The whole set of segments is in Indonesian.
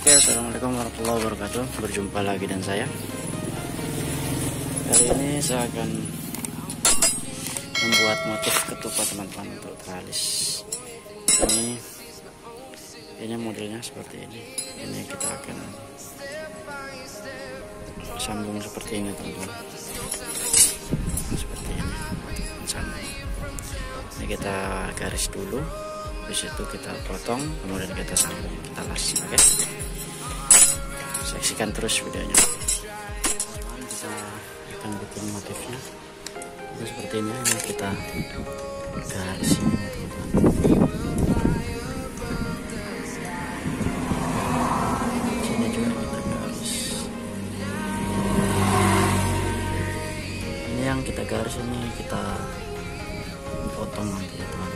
Oke, assalamualaikum warahmatullahi wabarakatuh. Berjumpa lagi dengan saya. Kali ini saya akan membuat motif ketupat teman-teman untuk teralis. Ini modelnya seperti ini. Ini kita akan sambung seperti ini teman-teman. Seperti ini. Sambung. Ini kita garis dulu. Habis itu kita potong, kemudian kita sambung, kita las. Oke, saksikan terus videonya. Kita akan bikin motifnya itu seperti ini. Ini kita garis ini teman-teman. Sini juga kita garis. Ini yang kita garis ini kita potong nanti teman-teman.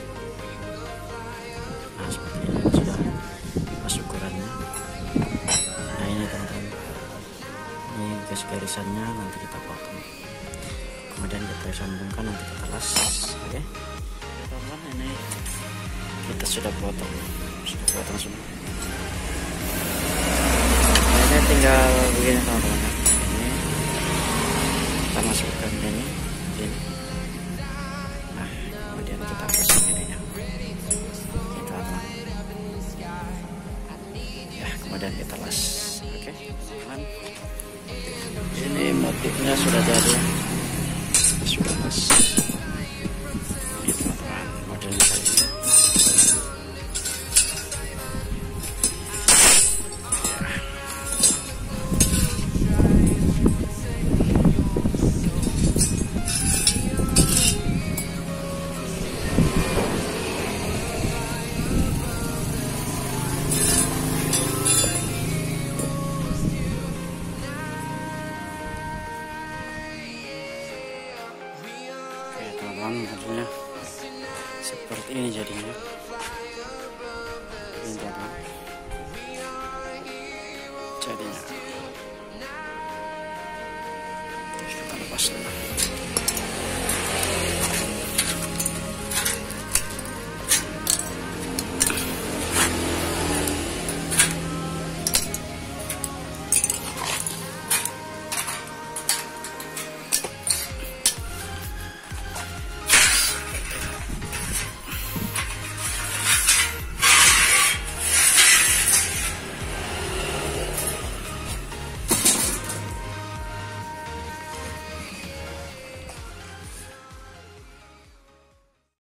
Nah, seperti ini sudah pas ukurannya. Nah, ini teman-teman, ini garis-garisannya nanti kita potong, kemudian kita sambungkan, nanti kita las. Oke teman-teman, ini kita sudah potong semua. Nah, ini tinggal begini teman-teman. Ini kita masukkan ini. Nah, kemudian kita pasang ininya. Kemudian kita las. Oke teman, ini motifnya sudah jadi, sudah las. Ini teman-teman, modelnya kayak ini. Modelnya seperti ini jadinya. Ini teman, jadinya kita lepas dulu.